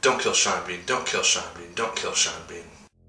Don't kill Sean Bean, don't kill Sean Bean, don't kill Sean Bean.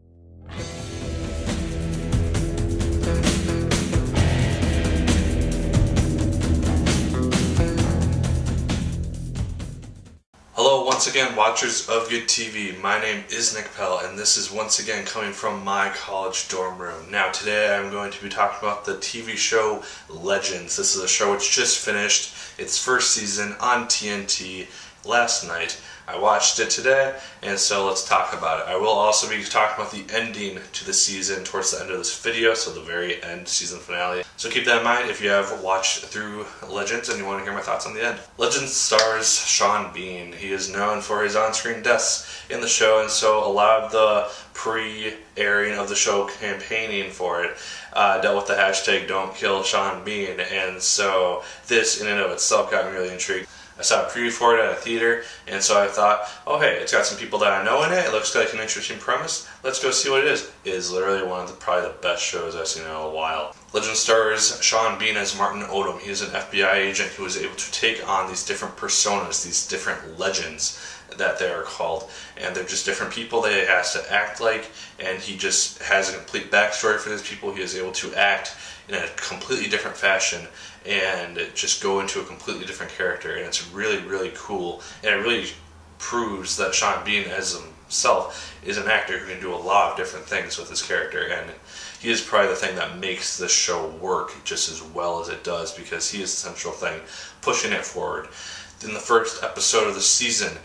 Hello once again, watchers of Good TV. My name is Nick Pell, and this is once again coming from my college dorm room. Now today I'm going to be talking about the TV show Legends. This is a show which just finished its first season on TNT last night. I watched it today, and so let's talk about it. I will also be talking about the ending to the season towards the end of this video, so the very end season finale. So keep that in mind if you have watched through Legends and you want to hear my thoughts on the end. Legends stars Sean Bean. He is known for his on-screen deaths in the show, and so a lot of the pre-airing of the show campaigning for it dealt with the hashtag Don't Kill Sean Bean, and so this in and of itself got me really intrigued. I saw a preview for it at a theater, and so I thought, oh hey, it's got some people that I know in it, it looks like an interesting premise, let's go see what it is. It is literally one of the probably the best shows I've seen in a while. Legend stars Sean Bean as Martin Odum. He is an FBI agent who is able to take on these different personas, these different legends that they are called, and they're just different people that he has to act like, and he just has a complete backstory for these people. He is able to act in a completely different fashion and just go into a completely different character, and it's really, really cool, and it really proves that Sean Bean as himself is an actor who can do a lot of different things with his character, and he is probably the thing that makes this show work just as well as it does, because he is the central thing pushing it forward. In the first episode of the season,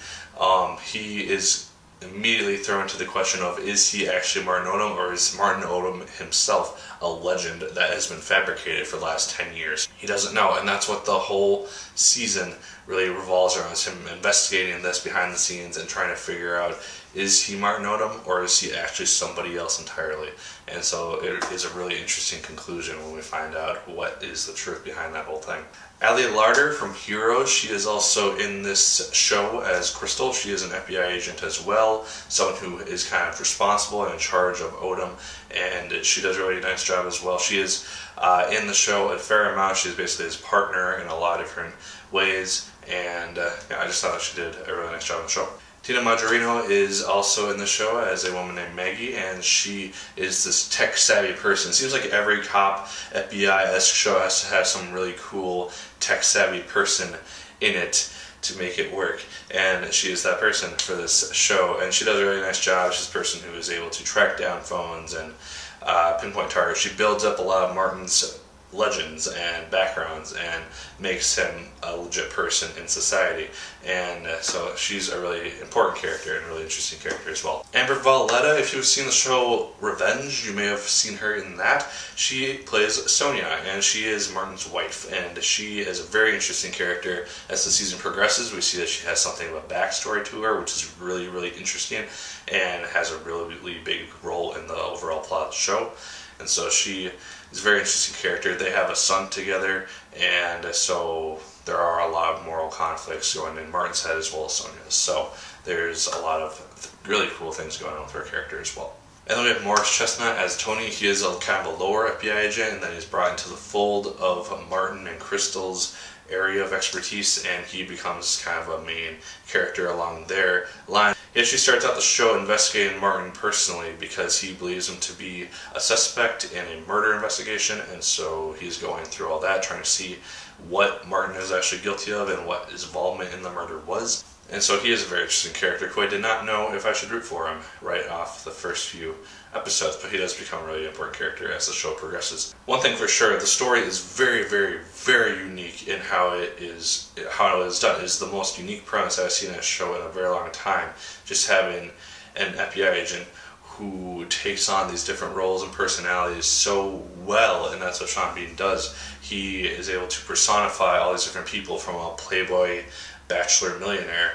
he is immediately thrown into the question of, is he actually Martin Odum, or is Martin Odum himself a legend that has been fabricated for the last 10 years? He doesn't know, and that's what the whole season really revolves around, is him investigating this behind the scenes and trying to figure out, is he Martin Odum, or is he actually somebody else entirely? And so it is a really interesting conclusion when we find out what is the truth behind that whole thing. Ali Larder from Heroes, she is also in this show as Crystal. She is an FBI agent as well, someone who is kind of responsible and in charge of Odum, and she does a really nice job as well. She is in the show a fair amount. She's basically his partner in a lot of different ways, and yeah, I just thought she did a really nice job in the show. Tina Majorino is also in the show as a woman named Maggie, and she is this tech-savvy person. It seems like every cop FBI-esque show has to have some really cool tech-savvy person in it to make it work, and she is that person for this show, and she does a really nice job. She's a person who is able to track down phones and pinpoint targets. She builds up a lot of Martin's legends and backgrounds and makes him a legit person in society, and so she's a really important character and a really interesting character as well. Amber Valletta, if you've seen the show Revenge, you may have seen her in that. She plays Sonia, and she is Martin's wife, and she is a very interesting character. As the season progresses, we see that she has something of a backstory to her, which is really, really interesting, and has a really, really big role in the overall plot of the show. And so she is a very interesting character. They have a son together, and so there are a lot of moral conflicts going in Martin's head as well as Sonia's. So there's a lot of really cool things going on with her character as well. And then we have Morris Chestnut as Tony. He is a kind of a lower FBI agent, and then he's brought into the fold of Martin and Crystal's area of expertise, and he becomes kind of a main character along their line. He actually starts out the show investigating Martin personally because he believes him to be a suspect in a murder investigation, and so he's going through all that, trying to see what Martin is actually guilty of and what his involvement in the murder was. And so he is a very interesting character who I did not know if I should root for him right off the first few episodes, but he does become a really important character as the show progresses. One thing for sure, the story is very, very, very unique in how it is done. It is the most unique premise I've seen in a show in a very long time. Just having an FBI agent who takes on these different roles and personalities so well, and that's what Sean Bean does. He is able to personify all these different people, from a playboy bachelor millionaire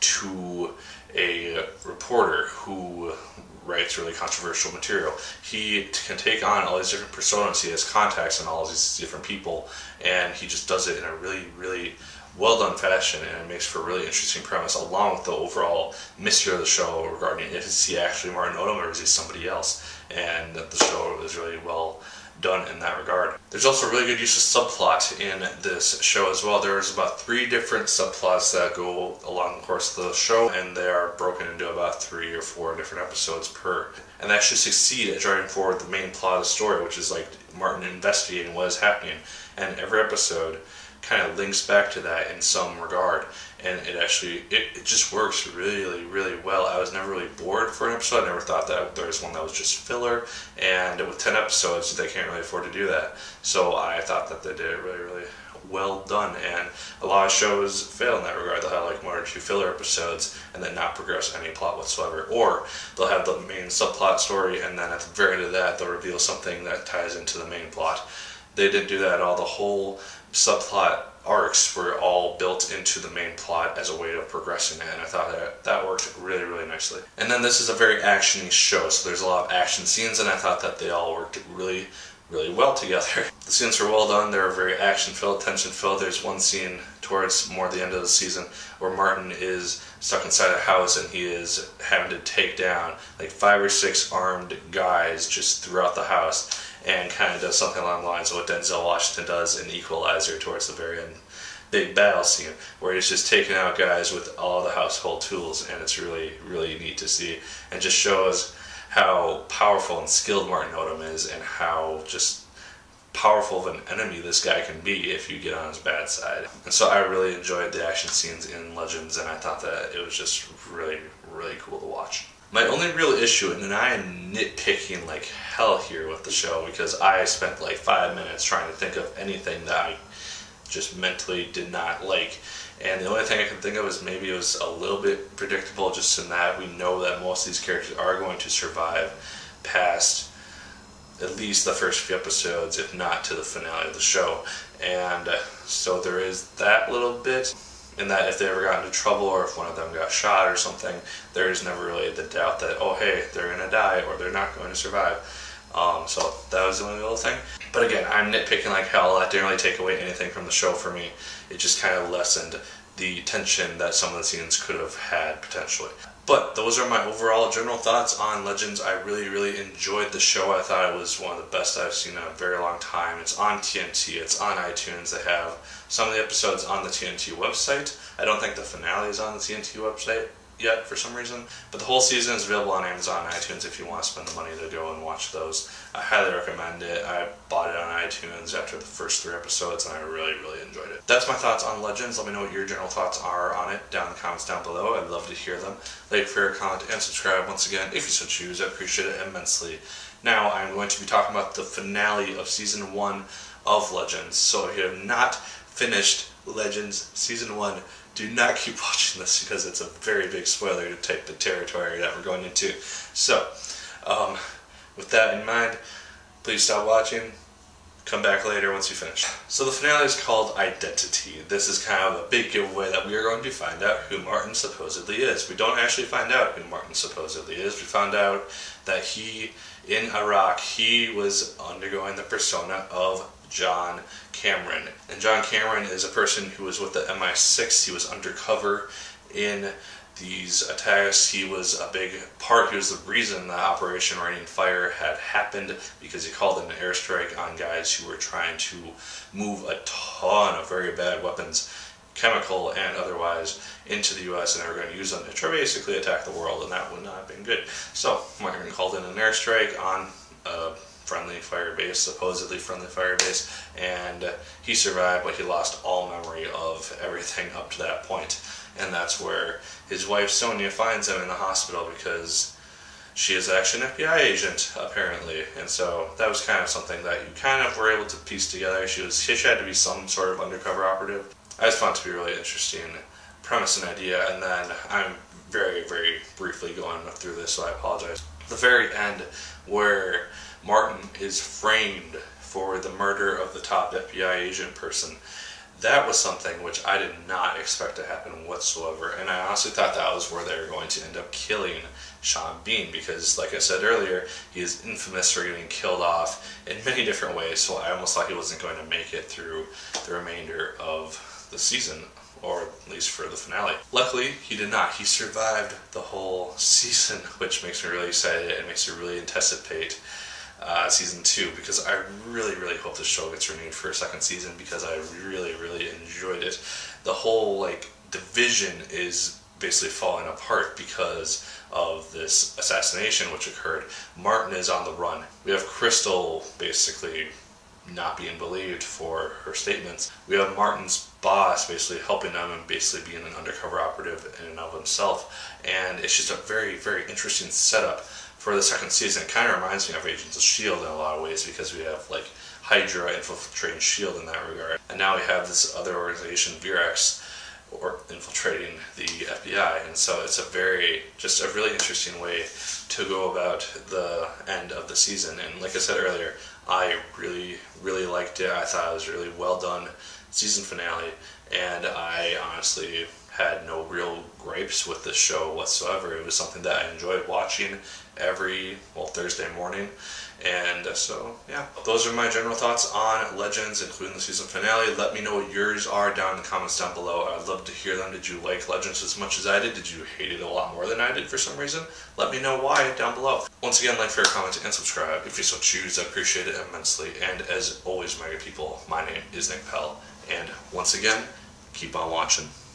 to a reporter who writes really controversial material. He can take on all these different personas. He has contacts on all these different people, and he just does it in a really, really well done fashion, and it makes for a really interesting premise, along with the overall mystery of the show regarding, is he actually Martin Odum or is he somebody else? And that the show is really well done in that regard. There's also really good use of subplot in this show as well. There's about 3 different subplots that go along the course of the show, and they are broken into about 3 or 4 different episodes per. And they actually succeed at driving forward the main plot of the story, which is like Martin investigating what is happening. And every episode kind of links back to that in some regard. And it just works really, really well. I was never really bored for an episode. I never thought that there was one that was just filler. And with 10 episodes, they can't really afford to do that. So I thought that they did it really, really well done. And a lot of shows fail in that regard. They'll have like 1 or 2 filler episodes and then not progress any plot whatsoever. Or they'll have the main subplot story, and then at the very end of that, they'll reveal something that ties into the main plot. They didn't do that at all. The whole subplot arcs were all built into the main plot as a way of progressing it, and I thought that worked really, really nicely. And then this is a very action-y show, so there's a lot of action scenes, and I thought that they all worked really, really well together. The scenes were well done. They were very action-filled, tension-filled. There's one scene towards more the end of the season where Martin is stuck inside a house, and he is having to take down like 5 or 6 armed guys just throughout the house, and kind of does something along the lines of what Denzel Washington does in Equalizer towards the very end. Big battle scene where he's just taking out guys with all the household tools, and it's really, really neat to see, and just shows how powerful and skilled Martin Odum is, and how just powerful of an enemy this guy can be if you get on his bad side. And so I really enjoyed the action scenes in Legends, and I thought that it was just really, really cool to watch. My only real issue, and I am nitpicking like hell here with the show, because I spent like 5 minutes trying to think of anything that I just mentally did not like, and the only thing I can think of is maybe it was a little bit predictable, just in that we know that most of these characters are going to survive past at least the first few episodes, if not to the finale of the show. And so there is that little bit, in that if they ever got into trouble, or if one of them got shot or something, there is never really the doubt that, oh hey, they're going to die, or they're not going to survive. So that was the only little thing. But again, I'm nitpicking like hell. That didn't really take away anything from the show for me. It just kind of lessened the tension that some of the scenes could have had potentially. But those are my overall general thoughts on Legends. I really, really enjoyed the show. I thought it was one of the best I've seen in a very long time. It's on TNT, it's on iTunes. They have some of the episodes on the TNT website. I don't think the finale is on the TNT website yet for some reason, but the whole season is available on Amazon and iTunes if you want to spend the money to go and watch those. I highly recommend it. I bought it on iTunes after the first 3 episodes, and I really, really enjoyed it. That's my thoughts on Legends. Let me know what your general thoughts are on it down in the comments down below. I'd love to hear them. Like, share, comment, and subscribe once again if you so choose. I appreciate it immensely. Now I'm going to be talking about the finale of Season 1 of Legends. So if you have not finished Legends Season 1, do not keep watching this, because it's a very big spoiler to take the territory that we're going into. So, with that in mind, please stop watching. Come back later once you finish. So the finale is called Identity. This is kind of a big giveaway that we are going to find out who Martin supposedly is. We don't actually find out who Martin supposedly is. We found out that in Iraq, he was undergoing the persona of John Cameron. And John Cameron is a person who was with the MI6. He was undercover in these attacks. He was a big part. He was the reason that Operation Raining Fire had happened, because he called in an airstrike on guys who were trying to move a ton of very bad weapons, chemical and otherwise, into the U.S., and they were going to use them to try basically attack the world, and that would not have been good. So Martin called in an airstrike on a friendly fire base, supposedly friendly fire base, and he survived, but he lost all memory of everything up to that point. And that's where his wife Sonia finds him in the hospital, because she is actually an FBI agent apparently. And so that was kind of something that you kind of were able to piece together. She had to be some sort of undercover operative. I just found it to be a really interesting premise and idea, and then I'm very, very briefly going through this, so I apologize. The very end, where Martin is framed for the murder of the top FBI agent person, that was something which I did not expect to happen whatsoever, and I honestly thought that was where they were going to end up killing Sean Bean, because like I said earlier, he is infamous for getting killed off in many different ways, so I almost thought he wasn't going to make it through the remainder of the season, or at least for the finale. Luckily, he did not. He survived the whole season, which makes me really excited and makes me really anticipate season 2, because I really hope this show gets renewed for a second season, because I really enjoyed it. The whole like division is basically falling apart because of this assassination which occurred. Martin is on the run. We have Crystal basically not being believed for her statements. We have Martin's boss basically helping them and basically being an undercover operative in and of himself. And it's just a very interesting setup for the second season. It kind of reminds me of Agents of S.H.I.E.L.D. in a lot of ways, because we have like Hydra infiltrating S.H.I.E.L.D. in that regard. And now we have this other organization, Virax, or infiltrating the FBI, and so it's a really interesting way to go about the end of the season. And like I said earlier, I really liked it. I thought it was a really well done season finale, and I honestly had no real gripes with this show whatsoever. It was something that I enjoyed watching every Thursday morning. And so, yeah, those are my general thoughts on Legends, including the season finale. Let me know what yours are down in the comments down below. I'd love to hear them. Did you like Legends as much as I did? Did you hate it a lot more than I did for some reason? Let me know why down below. Once again, like, favorite, comment, and subscribe if you so choose. I appreciate it immensely. And as always, my good people, my name is Nick Pell. And once again, keep on watching.